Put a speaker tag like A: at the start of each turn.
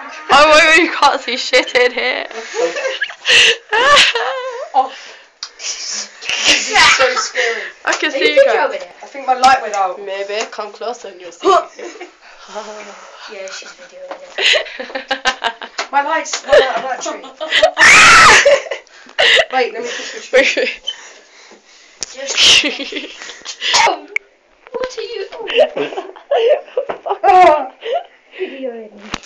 A: Oh wait, you can't see shit in here.
B: Oh. This is so scary.
A: I can see you guys.
B: I think my light went out.
A: Maybe come closer and you'll see.
C: Yeah, she's videoing it.
B: My lights run out of battery. Wait, let me push the tree.
C: What are you? Videoing.